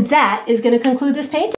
And that is going to conclude this painting.